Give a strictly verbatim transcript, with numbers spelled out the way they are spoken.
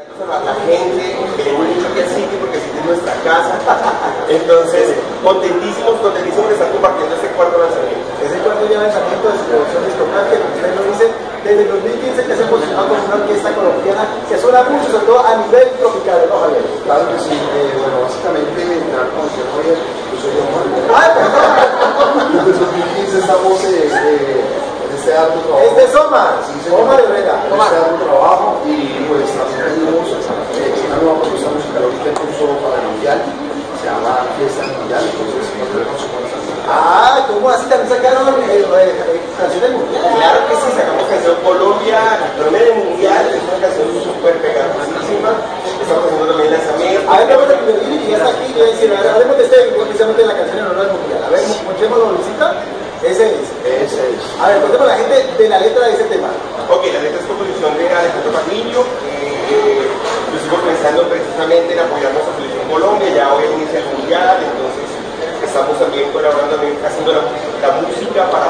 La, la gente queremos mucho aquí al sitio porque es nuestra casa. Entonces, contentísimos, contentísimos de estar compartiendo este cuarto lanzamiento. Ese cuarto ya lanzamiento de su producción discográfica, como ustedes lo dicen, desde el dos mil quince que se ha posicionado como una orquesta colombiana que suena mucho, sobre todo a nivel tropical, ¿no, Javier? Claro que sí, eh, bueno, básicamente, entrar como decía Javier, yo soy Omar. ¡Ay, perdón! Desde el dos mil quince estamos eh, eh, en este arduo trabajo. Este es Omar, Sí, Omar Herrera. En este arduo trabajo y pues también tenemos eh, una nueva propuesta musical ahorita en curso para el Mundial, se llama Fiesta Mundial, entonces nos veremos con esa. Ah, ¿cómo así? También sacaron eh, eh, canciones mundiales. Claro que sí, sacamos canción Colombia, Colombia del Mundial, es una canción súper pegadosísima. Estamos haciendo también lanzamiento. A ver, vamos a pedir y ya está aquí, yo voy a decir, hablemos de este, precisamente de la canción en honor al mundial. A ver, montrémoslo, Luisita. Ese es. Ese es. A ver, contemos a la gente de la letra de ese tema. Ok, la letra es composición de Alejandro Patillo. Eh, yo sigo pensando precisamente en apoyar nuestra selección Colombia, ya hoy inicia el mundial, entonces estamos también colaborando, también haciendo la, la música para